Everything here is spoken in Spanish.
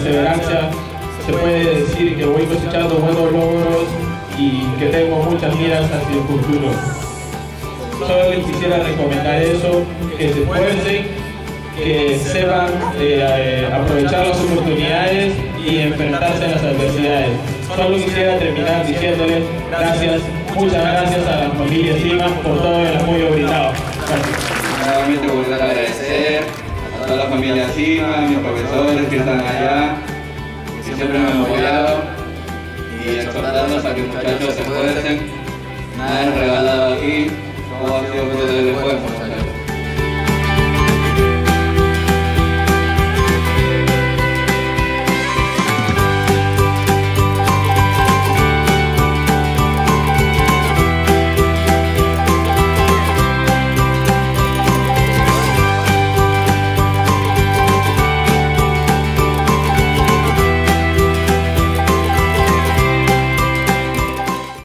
perseverancia se puede decir que voy cosechando buenos logros y que tengo muchas miras hacia el futuro. Solo les quisiera recomendar eso, que se esfuercen, que sepan aprovechar las oportunidades y enfrentarse a las adversidades. Solo quisiera terminar diciéndoles gracias, muchas gracias a la familia Simas por todo el apoyo brindado. Gracias. Nuevamente volver a agradecer a toda la familia Simas, a mis profesores que están allá, que siempre me han apoyado, y exhortarlos a que los muchachos se esfuercen. Nada es regalado aquí, todo ha sido fruto del esfuerzo.